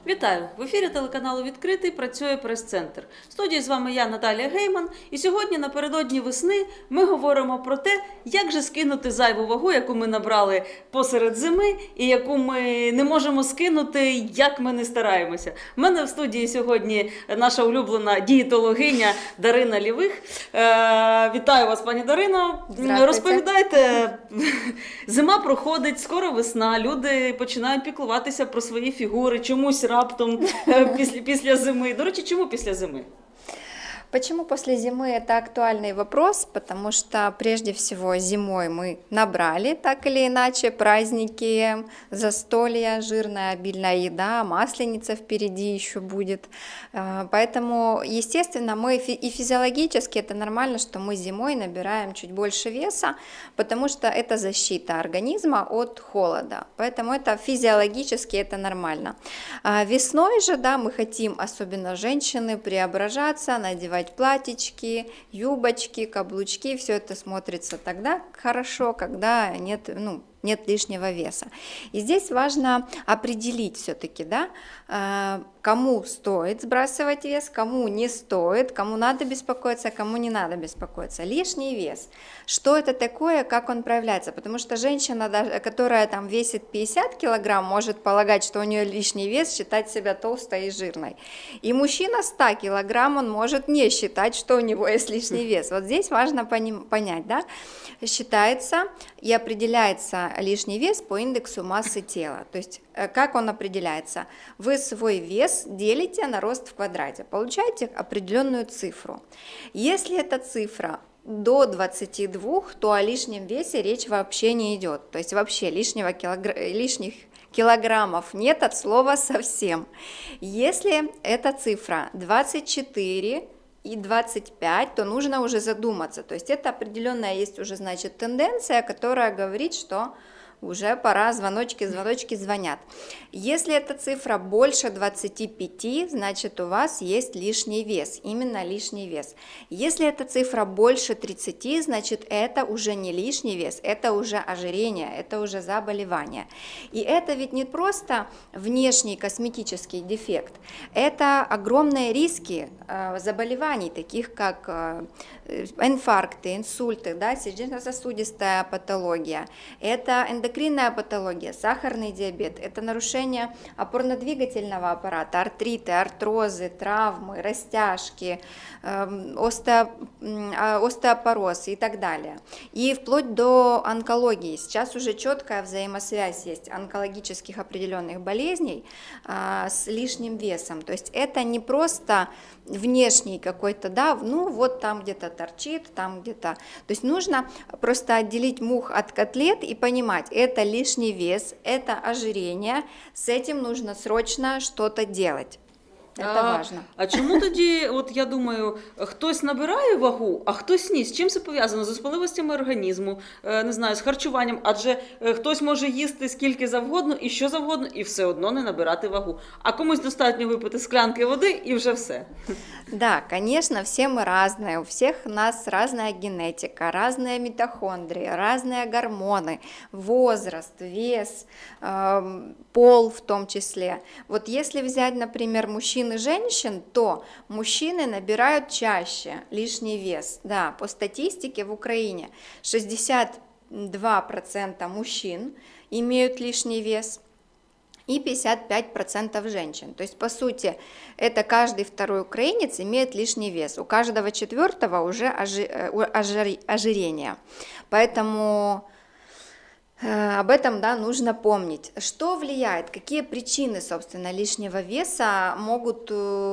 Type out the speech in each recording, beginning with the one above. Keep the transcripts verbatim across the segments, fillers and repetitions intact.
Вітаю! В ефірі телеканалу «Відкритий» працює прес-центр. В студії з вами я, Наталія Гейман. І сьогодні, напередодні весни, ми говоримо про те, як же скинути зайву вагу, яку ми набрали посеред зими, і яку ми не можемо скинути, як ми не стараємося. У мене в студії сьогодні наша улюблена дієтологиня Дарина Лівих. Е, вітаю вас, пані Дарино. Розповідайте, зима проходить, скоро весна, люди починають піклуватися про свої фігури, чомусь раптом після, після зими. До речі, чому після зими? Почему после зимы это актуальный вопрос? Потому что прежде всего зимой мы набрали так или иначе праздники, застолья, жирная обильная еда, масленица впереди еще будет. Поэтому, естественно, мы и физиологически это нормально, что мы зимой набираем чуть больше веса, потому что это защита организма от холода. Поэтому это физиологически это нормально. Весной же, да, мы хотим, особенно женщины, преображаться, надевать платьички, юбочки, каблучки, все это смотрится тогда хорошо, когда нет, ну, нет лишнего веса. И здесь важно определить все-таки, да, кому стоит сбрасывать вес, кому не стоит, кому надо беспокоиться, кому не надо беспокоиться. Лишний вес. Что это такое, как он проявляется? Потому что женщина, которая там весит пятьдесят килограмм, может полагать, что у нее лишний вес, считать себя толстой и жирной. И мужчина ста килограмм, он может не считать, что у него есть лишний вес. Вот здесь важно понять, да, считается и определяется лишний вес по индексу массы тела. То есть как он определяется? Вы свой вес делите на рост в квадрате, получаете определенную цифру. Если эта цифра до двадцати двух, то о лишнем весе речь вообще не идет. То есть вообще лишнего килогр... лишних килограммов нет от слова совсем. Если эта цифра двадцать четыре и двадцать пять, то нужно уже задуматься. То есть это определенная есть уже, значит, тенденция, которая говорит, что уже пора, звоночки, звоночки звонят. Если эта цифра больше двадцати пяти, значит у вас есть лишний вес, именно лишний вес. Если эта цифра больше тридцати, значит это уже не лишний вес, это уже ожирение, это уже заболевание. И это ведь не просто внешний косметический дефект, это огромные риски э, заболеваний, таких как э, инфаркты, инсульты, да, сердечно-сосудистая патология, это эндокринная патология, сахарный диабет, это нарушение опорно-двигательного аппарата, артриты, артрозы, травмы, растяжки, остео, остеопороз и так далее. И вплоть до онкологии. Сейчас уже четкая взаимосвязь есть онкологических определенных болезней а, с лишним весом. То есть это не просто внешний какой-то, да, ну вот там где-то торчит, там где-то. То есть нужно просто отделить мух от котлет и понимать, это лишний вес, это ожирение, с этим нужно срочно что-то делать. Це а, важливо. А чому тоді, от я думаю, хтось набирає вагу, а хтось ні? З чим це пов'язано? З особливостями організму, не знаю, з харчуванням, адже хтось може їсти скільки завгодно і що завгодно, і все одно не набирати вагу. А комусь достатньо випити склянки води і вже все. Да, конечно, все мы разные, у всех у нас разная генетика, разные митохондрии, разные гормоны, возраст, вес, э, пол в том числе. Вот если взять, например, мужчин и женщин, то мужчины набирают чаще лишний вес. Да, по статистике в Украине шестьдесят два процента мужчин имеют лишний вес и пятьдесят пять процентов женщин. То есть, по сути, это каждый второй украинец имеет лишний вес. У каждого четвертого уже ожирение. Поэтому об этом, да, нужно помнить. Что влияет, какие причины, собственно, лишнего веса могут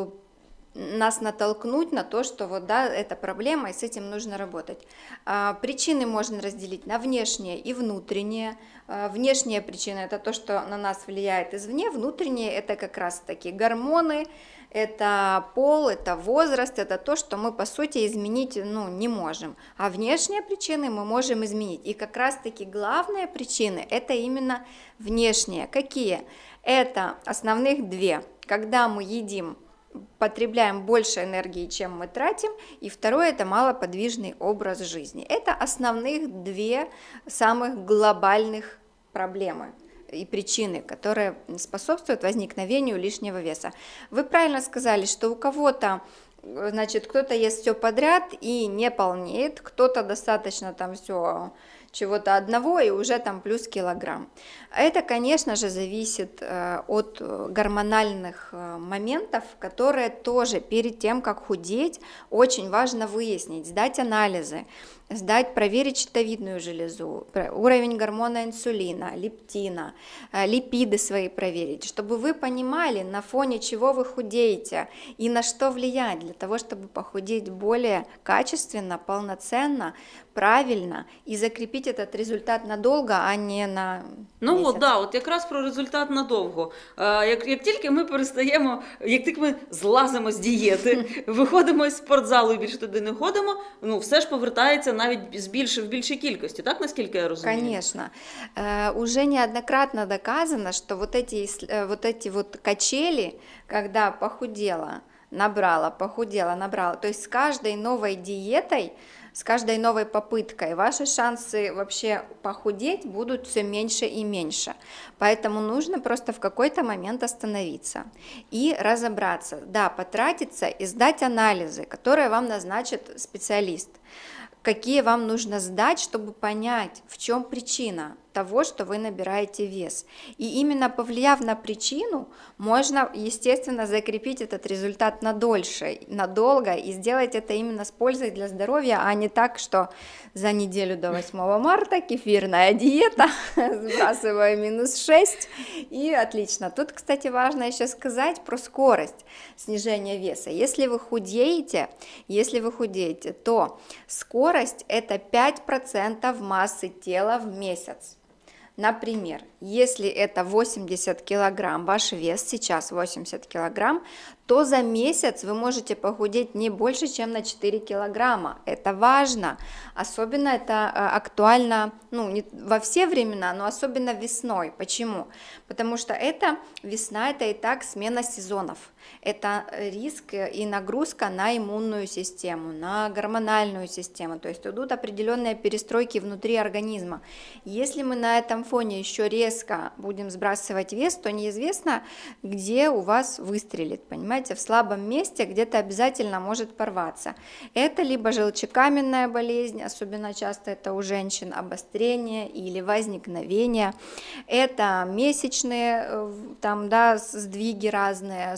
нас натолкнуть на то, что вот, да, это проблема, и с этим нужно работать. Причины можно разделить на внешние и внутренние. Внешние причины – это то, что на нас влияет извне, внутренние – это как раз-таки гормоны, это пол, это возраст, это то, что мы, по сути, изменить, ну, не можем. А внешние причины мы можем изменить. И как раз-таки главные причины – это именно внешние. Какие? Это основных две. Когда мы едим, потребляем больше энергии, чем мы тратим, и второе – это малоподвижный образ жизни. Это основных две самых глобальных проблемы. и причины, которые способствуют возникновению лишнего веса. Вы правильно сказали, что у кого-то, значит, кто-то ест все подряд и не полнеет, кто-то достаточно там все чего-то одного и уже там плюс килограмм. Это, конечно же, зависит э, от гормональных э, моментов, которые тоже перед тем, как худеть, очень важно выяснить, сдать анализы, сдать, проверить щитовидную железу, уровень гормона инсулина, лептина, э, липиды свои проверить, чтобы вы понимали, на фоне чего вы худеете и на что влияет, для того, чтобы похудеть более качественно, полноценно, правильно і закріпити этот результат надовго, а не на Ну місяць. от, да, от якраз про результат надовго. А, як, як тільки ми перестаємо, як тільки ми злазимо з дієти, виходимо з спортзалу і більше туди не ходимо, ну все ж повертається навіть з більше, в більшій кількості, так, наскільки я розумію? Конечно. Э, уже неоднократно доказано, что вот эти, э, вот эти вот качели, когда похудела, набрала, похудела, набрала, то есть с каждой новой диетой, с каждой новой попыткой ваши шансы вообще похудеть будут все меньше и меньше. Поэтому нужно просто в какой-то момент остановиться и разобраться, да, потратиться и сдать анализы, которые вам назначит специалист. Какие вам нужно сдать, чтобы понять, в чем причина того, что вы набираете вес. И именно повлияв на причину, можно, естественно, закрепить этот результат на дольше, надолго, и сделать это именно с пользой для здоровья, а не так, что за неделю до восьмого марта кефирная диета, сбрасываю минус шесть, и отлично. Тут, кстати, важно еще сказать про скорость снижения веса. Если вы худеете, если вы худеете, то скорость это пять процентов массы тела в месяц. Например, если это восемьдесят килограмм, ваш вес сейчас восемьдесят килограмм, то за месяц вы можете похудеть не больше, чем на четыре килограмма. Это важно, особенно это актуально, ну, не во все времена, но особенно весной. Почему? Потому что это весна, это и так смена сезонов. Это риск и нагрузка на иммунную систему, на гормональную систему, то есть идут определенные перестройки внутри организма. Если мы на этом фоне еще резко будем сбрасывать вес, то неизвестно, где у вас выстрелит, понимаете, в слабом месте где-то обязательно может порваться. Это либо желчекаменная болезнь, особенно часто это у женщин, обострение или возникновение, это месячные там, да, сдвиги разные,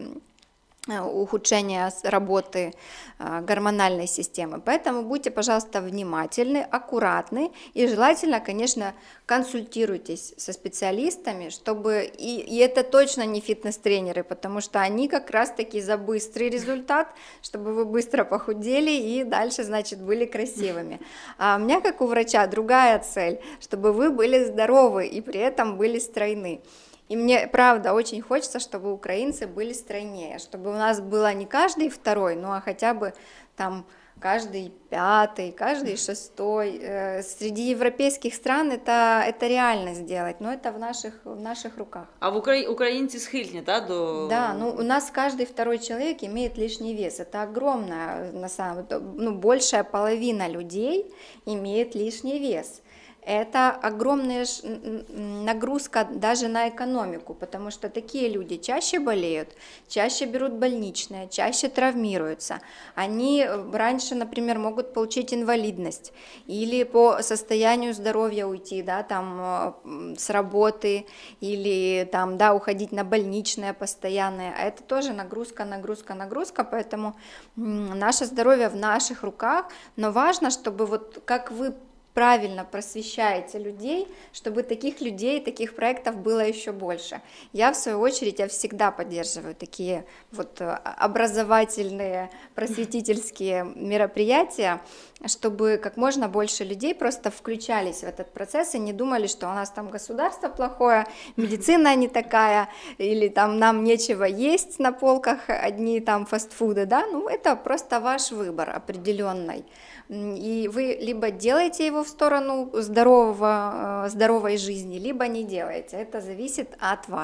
ухудшение работы гормональной системы. Поэтому будьте, пожалуйста, внимательны, аккуратны и желательно, конечно, консультируйтесь со специалистами, чтобы и, и это точно не фитнес-тренеры, потому что они как раз-таки за быстрый результат, чтобы вы быстро похудели и дальше, значит, были красивыми. А у меня, как у врача, другая цель, чтобы вы были здоровы и при этом были стройны. И мне, правда, очень хочется, чтобы украинцы были стройнее, чтобы у нас было не каждый второй, ну а хотя бы там каждый пятый, каждый шестой. Среди европейских стран это, это реально сделать, но это в наших, в наших руках. А в Укра... українці схильні, да, до... Да, ну у нас каждый второй человек имеет лишний вес, это огромная, на самом деле, ну большая половина людей имеет лишний вес. Это огромная нагрузка даже на экономику, потому что такие люди чаще болеют, чаще берут больничные, чаще травмируются. Они раньше, например, могут получить инвалидность или по состоянию здоровья уйти, да, там, с работы или там, да, уходить на больничные постоянные. А это тоже нагрузка, нагрузка, нагрузка, поэтому наше здоровье в наших руках, но важно, чтобы вот как вы правильно просвещаете людей, чтобы таких людей, таких проектов было еще больше. Я, в свою очередь, я всегда поддерживаю такие вот образовательные, просветительские мероприятия, чтобы как можно больше людей просто включались в этот процесс и не думали, что у нас там государство плохое, медицина не такая, или там нам нечего есть на полках, одни там фастфуды, да, ну это просто ваш выбор определенный. И вы либо делаете его в сторону здорового, здоровой жизни, либо не делаете. Это зависит от вас.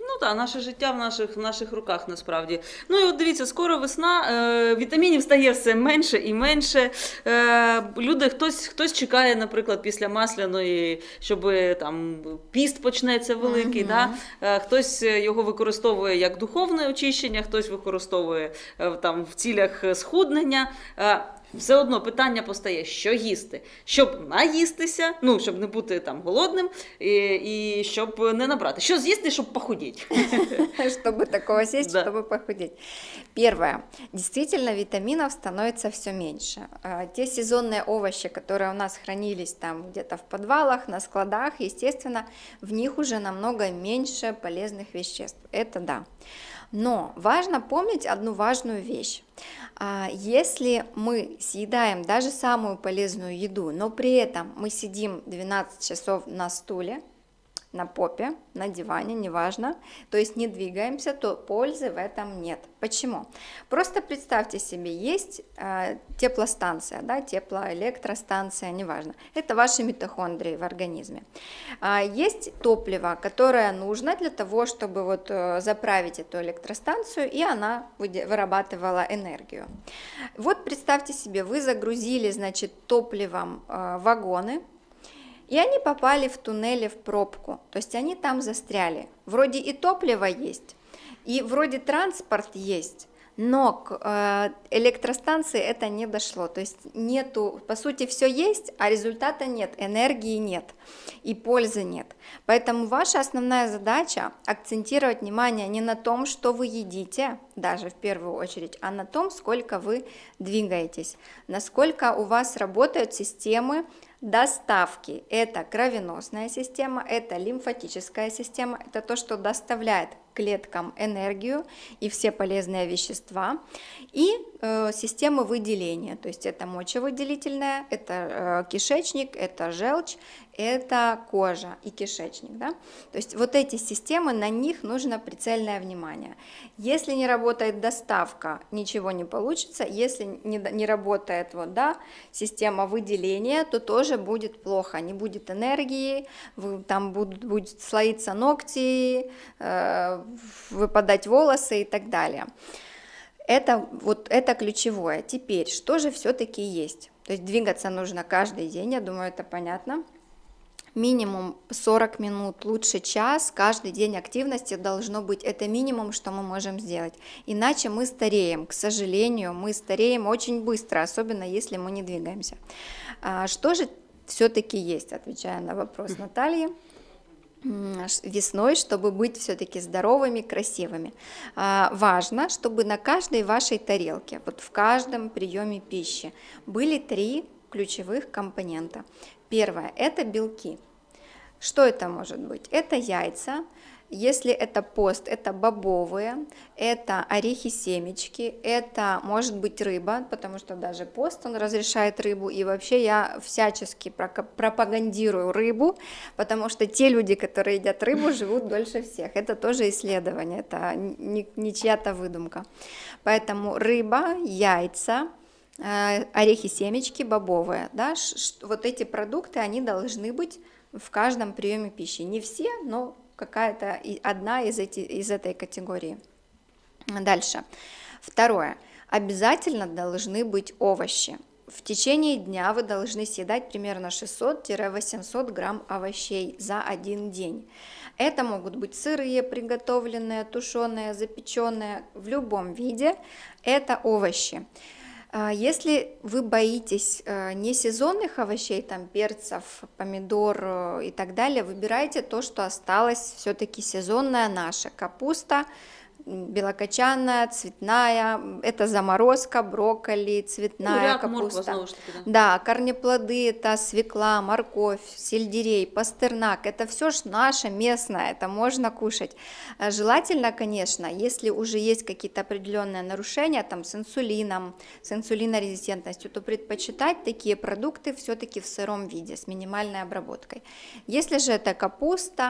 Ну так, наше життя в наших, в наших руках насправді. Ну і от дивіться, скоро весна, е, вітамінів стає все менше і менше. Е, люди, хтось, хтось чекає, наприклад, після масляної, щоб там піст почнеться великий. Мгм. Да? Е, хтось його використовує як духовне очищення, хтось використовує е, там, в цілях схуднення. Е, Все одно питання постає, що їсти, щоб наїстися, ну, щоб не бути там голодним, і, і щоб не набрати. Що з'їсти, щоб похудіти? Чтобы такого съесть, Да. чтобы похудеть. Первое. Действительно, витаминов становится все меньше. А, Те сезонные овощи, которые у нас хранились там где-то в подвалах, на складах, естественно, в них уже намного меньше полезных веществ. Это да. Но важно помнить одну важную вещь. А, Если мы съедаем даже самую полезную еду, но при этом мы сидим двенадцать часов на стуле, на попе, на диване, неважно, то есть не двигаемся, то пользы в этом нет. Почему? Просто представьте себе, есть э, теплостанция, да, теплоэлектростанция, неважно, это ваши митохондрии в организме. А, есть топливо, которое нужно для того, чтобы вот, э, заправить эту электростанцию, и она выде- вырабатывала энергию. Вот представьте себе, вы загрузили, значит, топливом э, вагоны, и они попали в туннели в пробку, то есть они там застряли. Вроде и топливо есть, и вроде транспорт есть, но к э, электростанции это не дошло. То есть нету, по сути, все есть, а результата нет, энергии нет и пользы нет. Поэтому ваша основная задача акцентировать внимание не на том, что вы едите, даже в первую очередь, а на том, сколько вы двигаетесь, насколько у вас работают системы доставки. Это кровеносная система, это лимфатическая система, это то, что доставляет клеткам энергию и все полезные вещества, и э, системы выделения, то есть это мочевыделительная, это э, кишечник, это желчь, это кожа и кишечник, да? То есть вот эти системы, на них нужно прицельное внимание. Если не работает доставка, ничего не получится, если не, не работает вот, да, система выделения, то тоже будет плохо, не будет энергии, вы, там будут, будут слоиться ногти, э, выпадать волосы и так далее. Это, вот, это ключевое. Теперь, что же все-таки есть? То есть двигаться нужно каждый день, я думаю, это понятно. Минимум сорок минут, лучше час, каждый день активности должно быть. Это минимум, что мы можем сделать. Иначе мы стареем, к сожалению, мы стареем очень быстро, особенно если мы не двигаемся. А что же все-таки есть, отвечая на вопрос Натальи? Весной, чтобы быть все-таки здоровыми, красивыми. А, важно, чтобы на каждой вашей тарелке, вот в каждом приеме пищи были три ключевых компонента. Первое – это белки. Что это может быть? Это яйца. Если это пост, это бобовые, это орехи-семечки, это может быть рыба, потому что даже пост, он разрешает рыбу, и вообще я всячески пропагандирую рыбу, потому что те люди, которые едят рыбу, живут дольше всех. Это тоже исследование, это не, не чья-то выдумка. Поэтому рыба, яйца, орехи-семечки, бобовые, да, вот эти продукты, они должны быть в каждом приеме пищи. Не все, но какая-то одна из, эти, из этой категории. Дальше. Второе. Обязательно должны быть овощи. В течение дня вы должны съедать примерно шестьсот-восемьсот грамм овощей за один день. Это могут быть сырые, приготовленные, тушеные, запеченные, в любом виде. Это овощи. Если вы боитесь несезонных овощей, там перцев, помидор и так далее, выбирайте то, что осталось все-таки сезонная наша. Капуста, белокочанная, цветная, это заморозка, брокколи, цветная ну, капуста. Морква, таки, да. Да, корнеплоды, это свекла, морковь, сельдерей, пастернак, это все ж наше местное, это можно кушать. Желательно, конечно, если уже есть какие-то определенные нарушения там, с инсулином, с инсулинорезистентностью, то предпочитать такие продукты все-таки в сыром виде, с минимальной обработкой. Если же это капуста,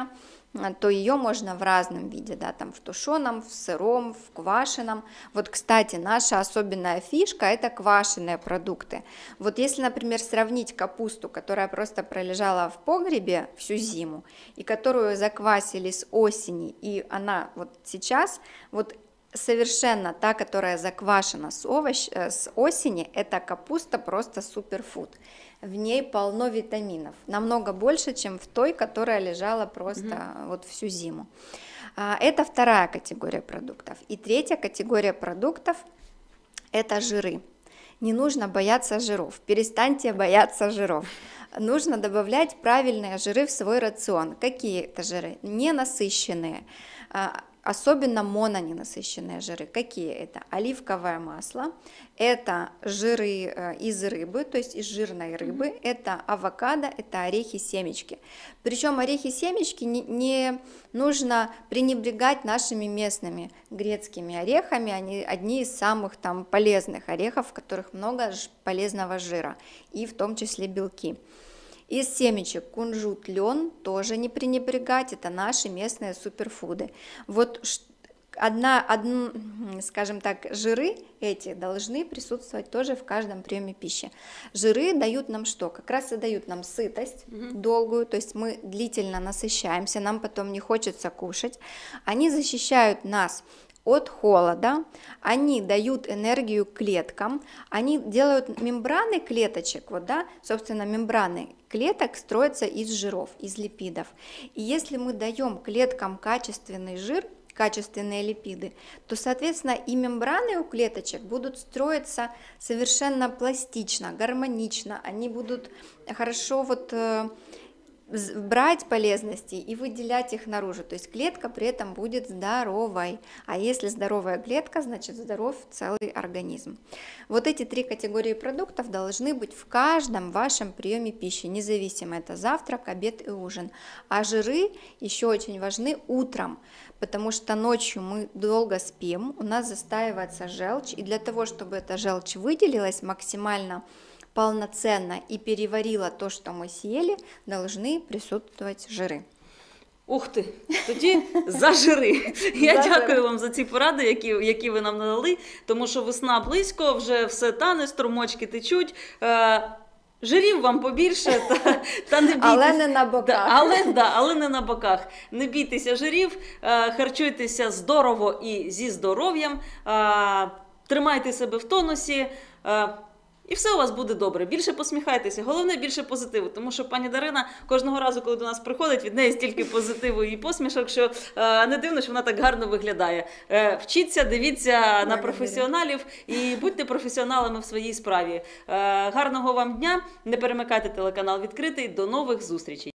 то ее можно в разном виде, да, там в тушеном, в сыром, в квашеном. Вот, кстати, наша особенная фишка – это квашеные продукты. Вот если, например, сравнить капусту, которая просто пролежала в погребе всю зиму, и которую заквасили с осени, и она вот сейчас, вот совершенно та, которая заквашена с, овощ... с осени, это капуста просто суперфуд. В ней полно витаминов, намного больше, чем в той, которая лежала просто mm-hmm. вот всю зиму. Это вторая категория продуктов. И третья категория продуктов – это жиры. Не нужно бояться жиров, перестаньте бояться жиров. Нужно добавлять правильные жиры в свой рацион. Какие это жиры? Ненасыщенные, особенно мононенасыщенные жиры. Какие это? Оливковое масло, это жиры из рыбы, то есть из жирной рыбы, mm-hmm. это авокадо, это орехи, семечки. Причем орехи, семечки не, не нужно пренебрегать нашими местными грецкими орехами, они одни из самых там полезных орехов, в которых много полезного жира, и в том числе белки. Из семечек кунжут, лен тоже не пренебрегать, это наши местные суперфуды. Вот одна, одна, скажем так, жиры эти должны присутствовать тоже в каждом приеме пищи. Жиры дают нам что? Как раз и дают нам сытость mm-hmm. долгую, то есть мы длительно насыщаемся, нам потом не хочется кушать. Они защищают нас от холода, они дают энергию клеткам, они делают мембраны клеточек, вот, да, собственно, мембраны клеток строятся из жиров, из липидов. И если мы даем клеткам качественный жир, качественные липиды, то, соответственно, и мембраны у клеточек будут строиться совершенно пластично, гармонично, они будут хорошо вот брать полезности и выделять их наружу, то есть клетка при этом будет здоровой, а если здоровая клетка, значит здоров целый организм. Вот эти три категории продуктов должны быть в каждом вашем приеме пищи, независимо это завтрак, обед и ужин, а жиры еще очень важны утром, потому что ночью мы долго спим, у нас застаивается желчь, и для того, чтобы эта желчь выделилась максимально полноценно и переварила то, что мы съели, должны присутствовать жири. Ух ти, тоді за жири. Я За дякую жири. вам за ці поради, які, які ви нам надали, тому що весна близько, вже все тане, струмочки течуть. Е, жирів вам побільше, та, та не бійтеся. Але не на боках. Да, але, да, але не на боках. Не бійтеся жирів, е, харчуйтеся здорово і зі здоров'ям, е, тримайте себе в тонусі, е, і все у вас буде добре. Більше посміхайтеся, головне більше позитиву, тому що пані Дарина кожного разу, коли до нас приходить, від неї стільки позитиву і посмішок, що е, не дивно, що вона так гарно виглядає. Е, вчіться, дивіться на професіоналів і будьте професіоналами в своїй справі. Е, гарного вам дня, не перемикайте телеканал відкритий, до нових зустрічей.